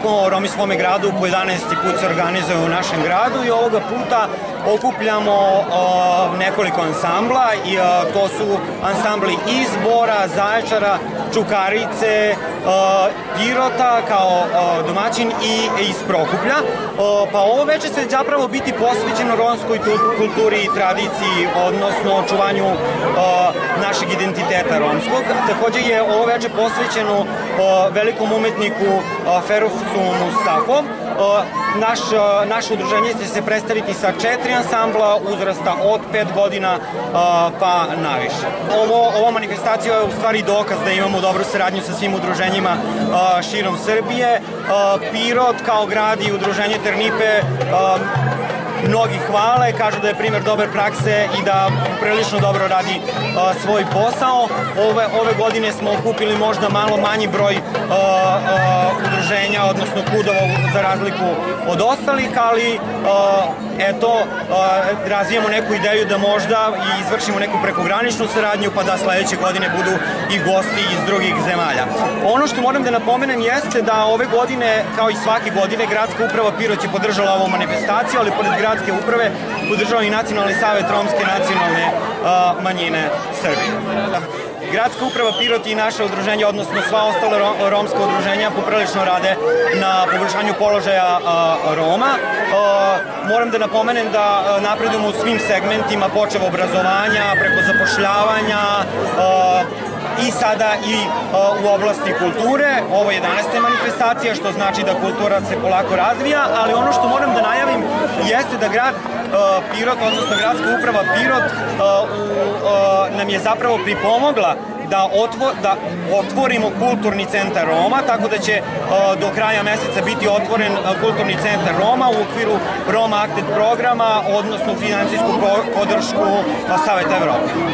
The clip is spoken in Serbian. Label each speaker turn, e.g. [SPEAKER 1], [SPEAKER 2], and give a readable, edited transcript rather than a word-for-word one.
[SPEAKER 1] Romi svome gradu po 11. put se organizuje u našem gradu i ovoga puta okupljamo nekoliko ansambla i to su ansambli iz Bora, Zaječara, Čukarice, Pirota kao domaćin i iz Prokuplja. Pa ovo veče će zapravo biti posvećeno romskoj kulturi i tradiciji, odnosno očuvanju našeg identiteta romskog. Takođe je ovo veče posvećeno velikom umetniku Ferusu Mustafov. Naše udruženje će se predstaviti sa 4 ansambla uzrasta od 5 godina pa naviše. Ova manifestacija je u stvari dokaz da imamo dobru saradnju sa svim udruženjima širom Srbije. Pirot kao grad i udruženje Ternipe mnogi hvale, kažu da je primer dobre prakse i da prilično dobro radi svoj posao. Ove godine smo okupili možda malo manji broj udruženja, odnosno kudova za razliku od ostalih, ali eto, razvijamo neku ideju da možda i izvršimo neku prekograničnu saradnju, pa da sledeće godine budu i gosti iz drugih zemalja. Ono što moram da napomenem jeste da ove godine, kao i svake godine, Gradska uprava Pirot je podržala ovu manifestaciju, ali pored Gradske uprave podržava i Nacionalni savet romske nacionalne manjine Srbije. Gradska uprava Pirot i naše udruženje, odnosno sva ostale romska udruženja, poprilično rade na poboljšanju položaja Roma. Moram da napomenem da napredujemo u svim segmentima, počev obrazovanja, preko zapošljavanja, i sada i u oblasti kulture. Ovo je 11. manifestacija, što znači da kultura se polako razvija, ali ono što moram da najavim jeste da grad Pirot, odnosno Gradska uprava Pirot nam je zapravo pripomogla da otvorimo kulturni centar Roma, tako da će do kraja meseca biti otvoren kulturni centar Roma u okviru Roma Acted programa, odnosno finansijsku podršku Saveta Evrope.